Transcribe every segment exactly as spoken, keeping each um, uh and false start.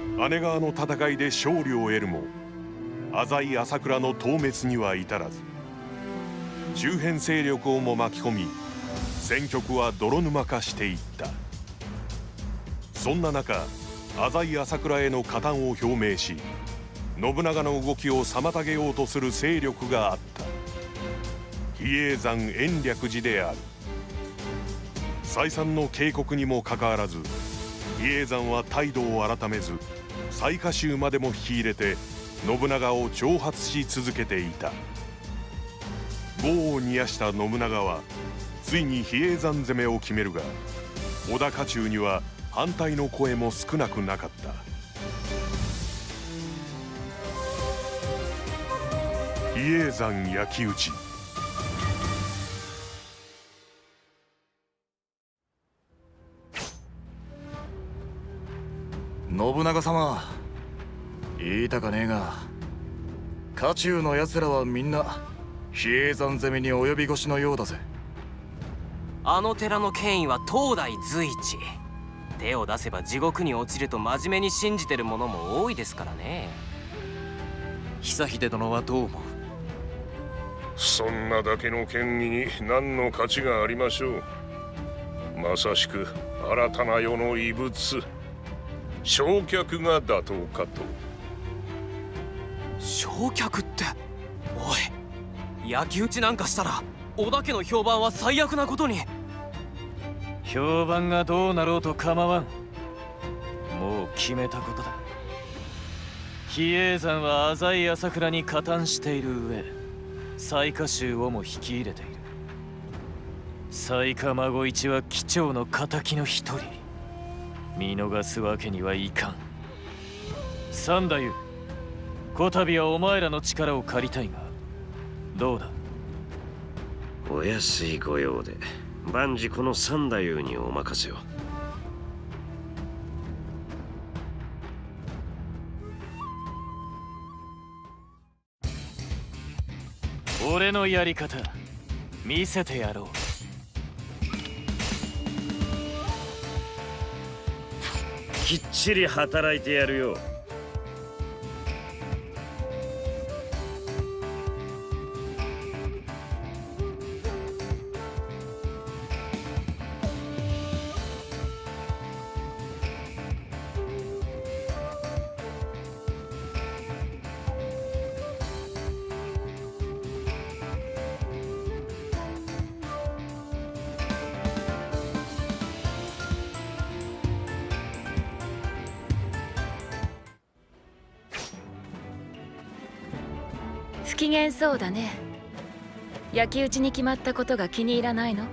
姉川の戦いで勝利を得るも浅井朝倉の討滅には至らず、周辺勢力をも巻き込み戦局は泥沼化していった。そんな中、浅井朝倉への加担を表明し信長の動きを妨げようとする勢力があった。比叡山延暦寺である。再三の警告にもかかわらず比叡山は態度を改めず雑賀衆までも引き入れて信長を挑発し続けていた。業を煮やした信長はついに比叡山攻めを決めるが、織田家中には反対の声も少なくなかった。比叡山焼き討ち。 信長様、言いたかねえが家中の奴らはみんな比叡山攻めに及び腰のようだぜ。 あの寺の権威は当代随一。手を出せば地獄に落ちると真面目に信じてる者も多いですからね。 久秀殿はどう思う？ そんなだけの権威に何の価値がありましょう。まさしく新たな世の遺物、焼却が妥当かと。 焼却って、おい、焼き討ちなんかしたら織田家の評判は最悪なことに。 評判がどうなろうと構わん。もう決めたことだ。比叡山は浅井朝倉に加担している上、雑賀衆をも引き入れている。雑賀孫一は貴重の敵の一人。見逃すわけにはいかん。三太夫、こたびはお前らの力を借りたいがどうだ？ お安い御用で万事この三太夫にお任せを。 俺のやり方見せてやろう。 きっちり働いてやるよ。 不機嫌そうだね。焼き討ちに決まったことが気に入らないの？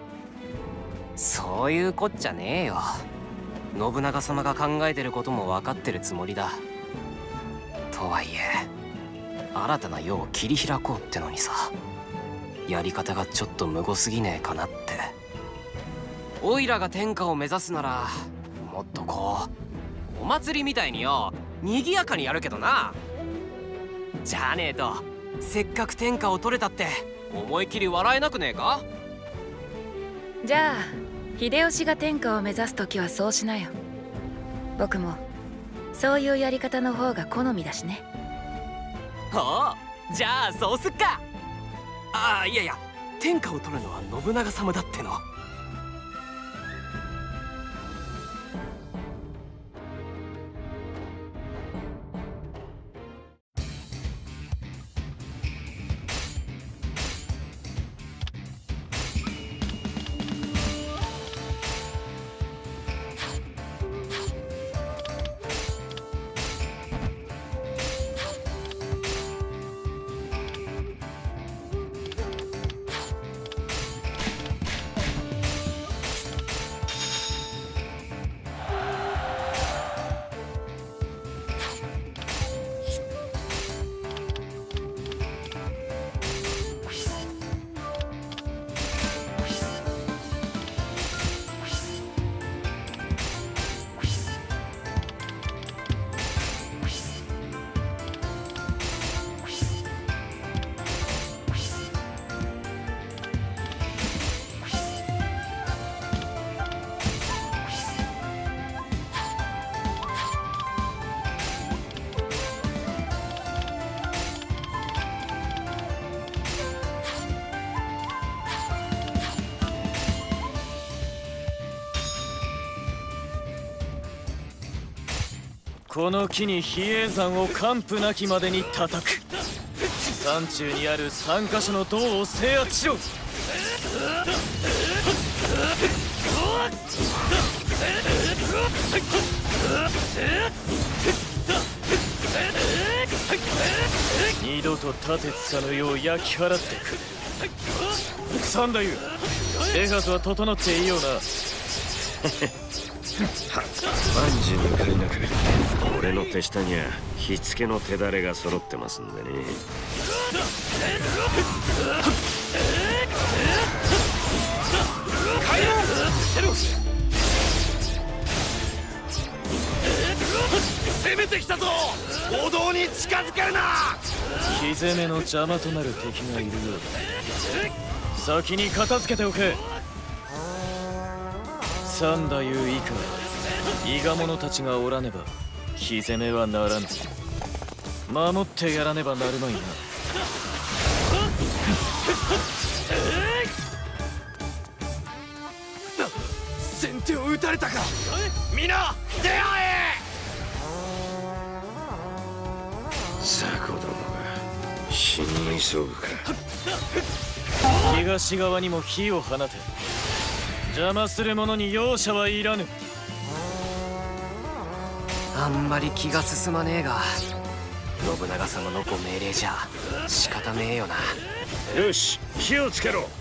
そういうこっちゃねえよ。信長様が考えてることも分かってるつもりだ。とはいえ新たな世を切り開こうってのにさ、やり方がちょっとむごすぎねえかなって。オイラが天下を目指すならもっとこうお祭りみたいによ賑やかにやるけどな。じゃあねえとせっかく天下を取れたって思い切り笑えなくねえか？ じゃあ秀吉が天下を目指す時はそうしなよ。僕もそういうやり方の方が好みだしね。 おう、じゃあそうすっか。ああ、いやいや、天下を取るのは信長様だっての。 この木に比叡山を完膚なきまでに叩く。山中にある三箇所の塔を制圧しろ。二度と盾つかぬよう焼き払ってくれ。三太夫、手はずは整っていいような。 万事抜かりなく俺の手下には火付けの手だれが揃ってますんでね。 攻めてきたぞ。歩道に近づけるな。 火攻めの邪魔となる敵がいるようだ。先に片付けておけ。三太夫以下伊賀者たちがおらねば火攻めはならぬ。守ってやらねばなるまいな。 先手を撃たれたか。皆出会え。 雑魚どもが死に急ぐか。 東側にも火を放て。邪魔する者に容赦はいらぬ。 あんまり気が進まねえが、信長様のご命令じゃ仕方ねえよな。 よし、火をつけろ。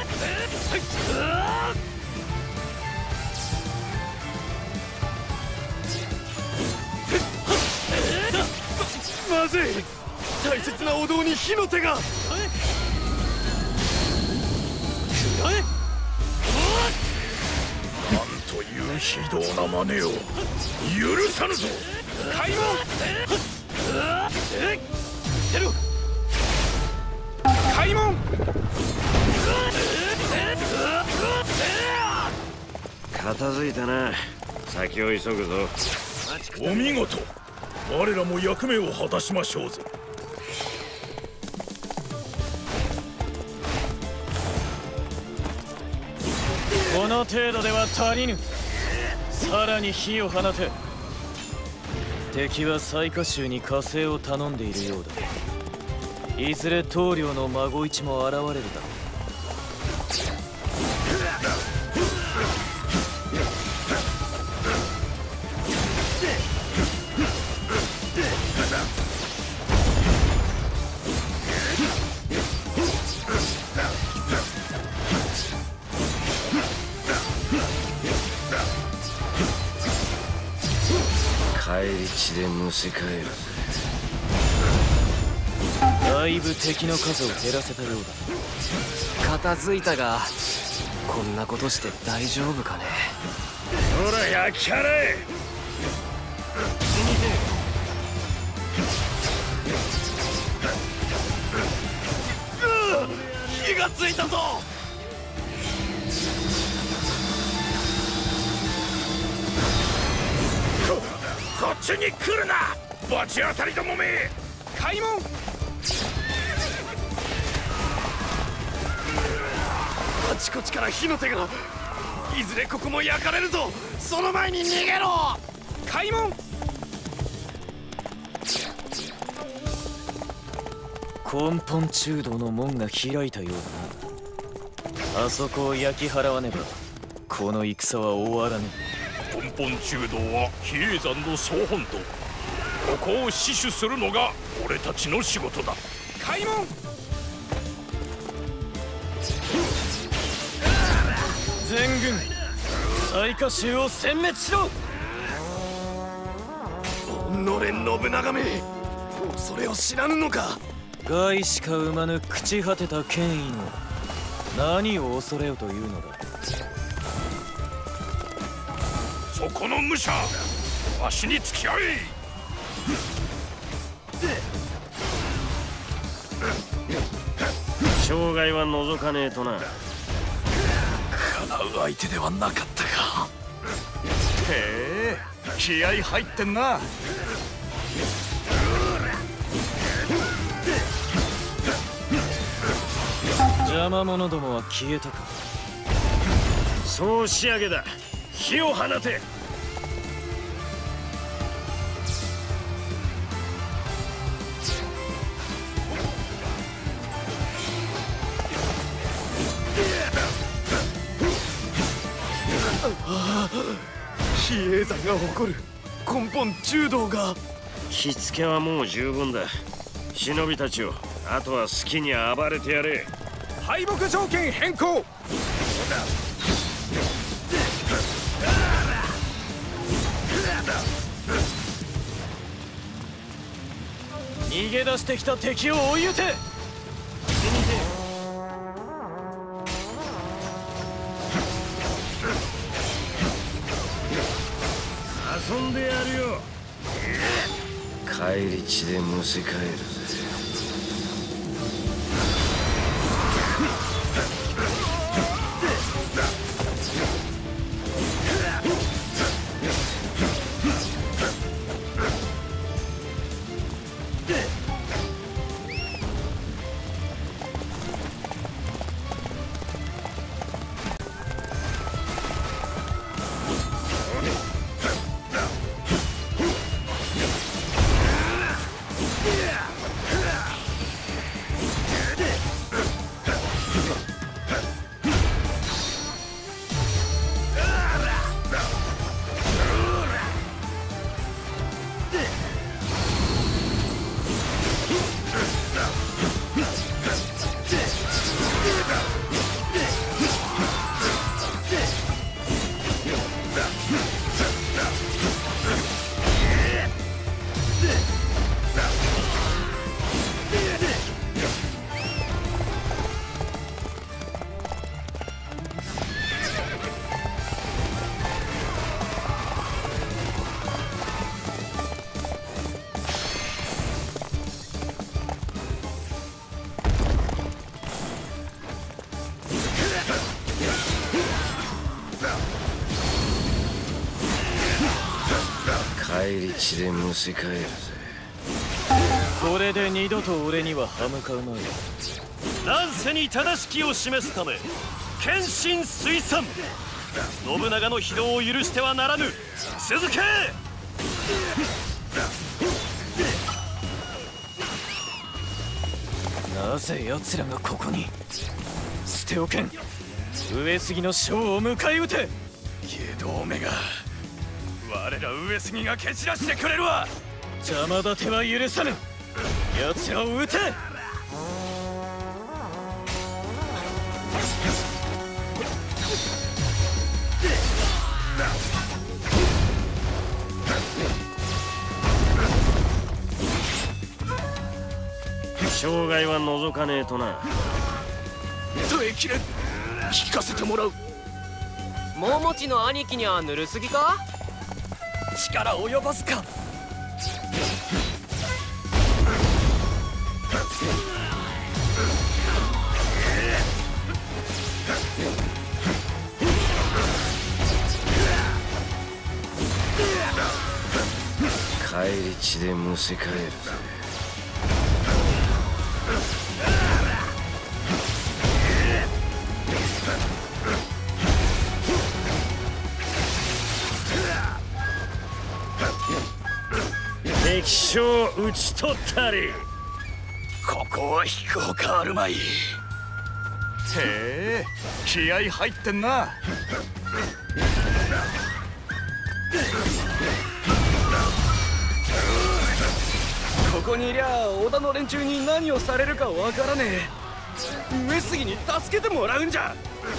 まずい、大切なお堂に火の手が。なんという非道な真似を許さぬぞ。開門。開門。 片付いたな。先を急ぐぞ。 お見事。我らも役目を果たしましょうぞ。 この程度では足りぬ。さらに火を放て。敵は雑賀衆に加勢を頼んでいるようだ。いずれ棟梁の孫一も現れるだろう。 返り血でむせ返るぜ。 だいぶ敵の数を減らせたようだ。 片付いたが、こんなことして大丈夫かね。 ほら焼き払え。 火がついたぞ。こっちに来るな、罰当たりどもめ。開門。あちこちから火の手が。いずれここも焼かれるぞ。その前に逃げろ。開門。 根本中道の門が開いたようだな。あそこを焼き払わねばこの戦は終わらぬ。 根本中道は比叡山の総本堂。ここを死守するのが俺たちの仕事だ。 開門。 全軍雑賀衆を殲滅しろ。 のれ信長め、それを知らぬのか。 害しか生まぬ朽ち果てた権威の何を恐れよというのだ。 そこの武者、わしに付き合い。 障害は除かねえとな。 叶う相手ではなかったか。へえ、気合入ってんな。 邪魔者どもは消えたか。 そう仕上げだ。火を放て。 比叡山が誇る根本柔道が。 着付けはもう十分だ。忍びたちをあとは好きに暴れてやれ。 敗北条件変更。 逃げ出してきた敵を追い撃て。 遊んでやるよ。返り血でむせ返るぜ。返り血でむせ返るぜ。 これで二度と俺には歯向かうまい。 乱世に正しきを示すため謙信水産。信長の非道を許してはならぬ。続け。 なぜ奴らがここに。捨ておけん。上杉の将を迎え撃て。 外道めが我ら上杉が蹴散らしてくれるわ。 邪魔立ては許さぬ。奴らを撃て。 生涯は覗かねえとな。 耐えきれん。聞かせてもらう。 桃地の兄貴にはぬるすぎか。 力及ばずか。 返り血でむせ返るぜ。敵将討ち取ったり。 ここは引くほかあるまい。へえ、気合入ってんな。 ここにいりゃ織田の連中に何をされるかわからねえ。上杉に助けてもらうんじゃ。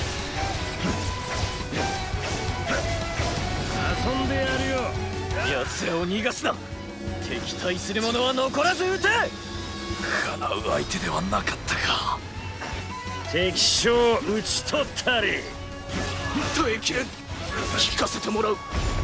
遊んでやるよ。 奴らを逃がすな。敵対する者は残らず撃て。 かなう相手ではなかったか。 敵将討ち取ったり。 耐えきれん。聞かせてもらう。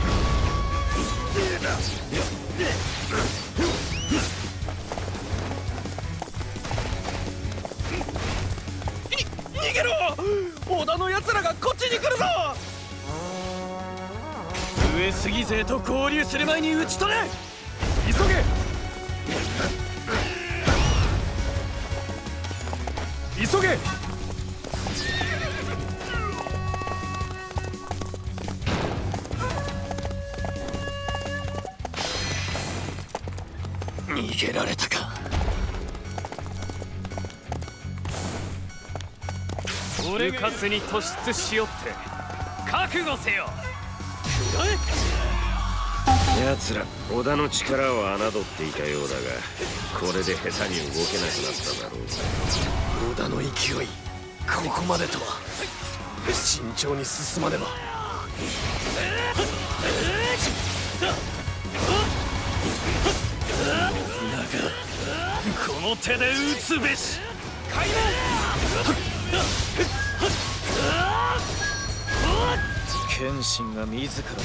に逃げろ。織田の奴らがこっちに来るぞ。 上杉勢と合流する前に討ち取れ。 急げ。急げ。逃げられたか。 俺勝に突出しよって覚悟せよ。 くらえ。 奴ら織田の力を侮っていたようだが、これで下手に動けなくなっただろう。 織田の勢い、ここまでとは。慎重に進まねば。 この手で撃つべし。 謙信が自らと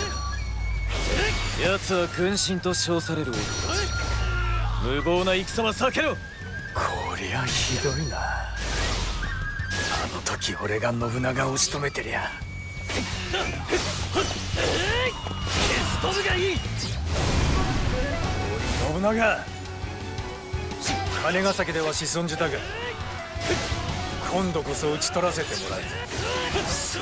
奴は軍神と称される男。無謀な戦は避けろ。 こりゃひどいな。あの時俺が信長を仕留めてりゃ。消し飛ぶがいい。信長、金ヶ崎では子孫じたが、今度こそ討ち取らせてもらうぜ。 そう、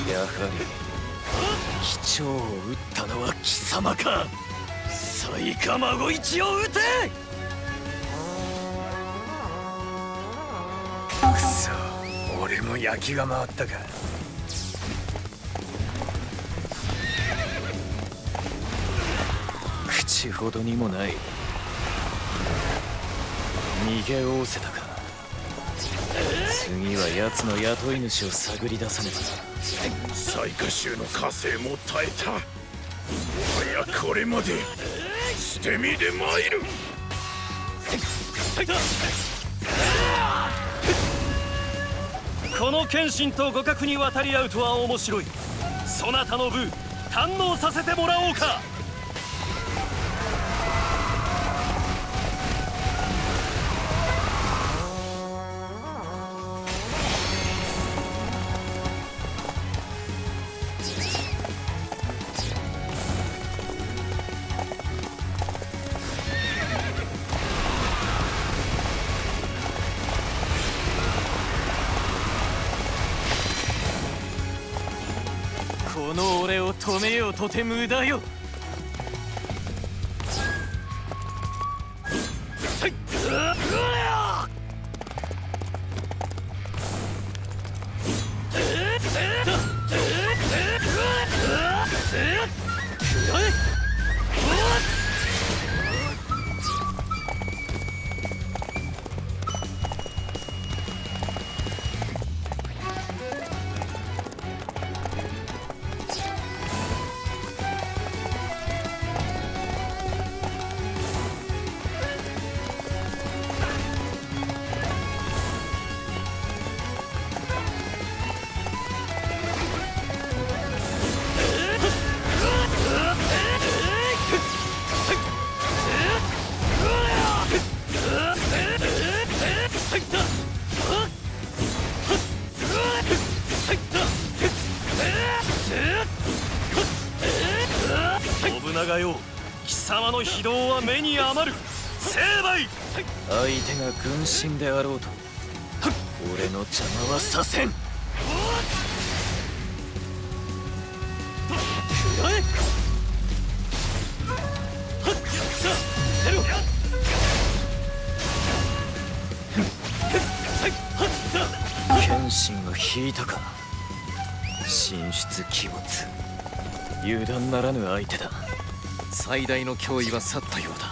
やはり貴重を撃ったのは貴様か。 埼玉ご一を撃て。 くそ、俺も焼きが回ったか。 口ほどにもない。逃げおおせたか。次は奴の雇い主を探り出さねばな。 雑賀衆の加勢も耐えた。もはやこれまで捨て身で参る。 この謙信と互角に渡り合うとは面白い。そなたの部堪能させてもらおうか。 この俺を止めようとて無駄よ。 信長よ、貴様の非道は目に余る。成敗。 相手が軍神であろうと俺の邪魔はさせん。謙信は引いたか。神出鬼没、油断ならぬ相手だ。最大の脅威は去ったようだ。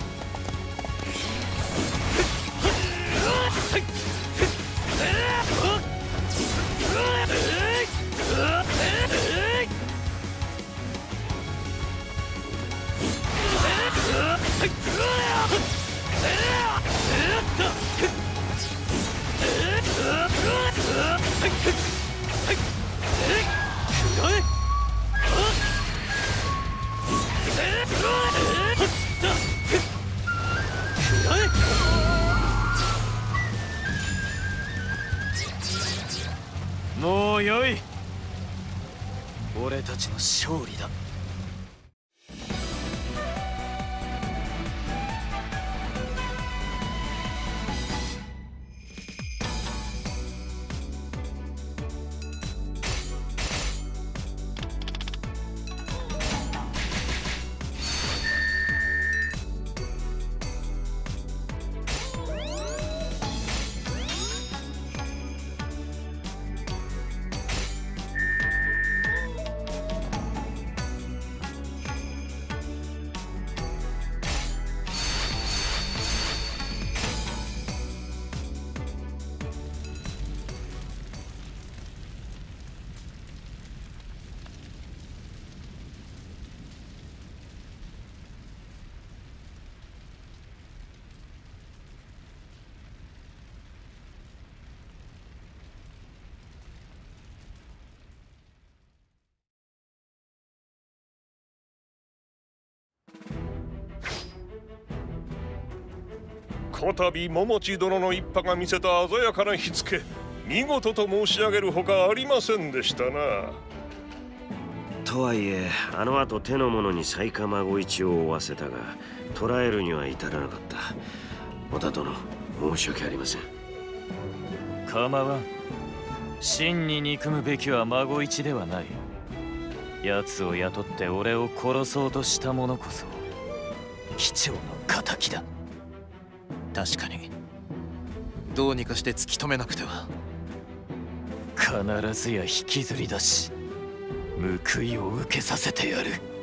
もうよい。俺たちの勝利だ。 こたび桃地殿の一派が見せた鮮やかな火付け、見事と申し上げるほかありませんでしたな。 とはいえあの後手の者に雑賀孫一を追わせたが捕らえるには至らなかった。織田殿、申し訳ありません。 構わん。真に憎むべきは孫一ではない。奴を雇って俺を殺そうとした者こそ貴重の仇だ。 確かにどうにかして突き止めなくては。 必ずや引きずり出し報いを受けさせてやる。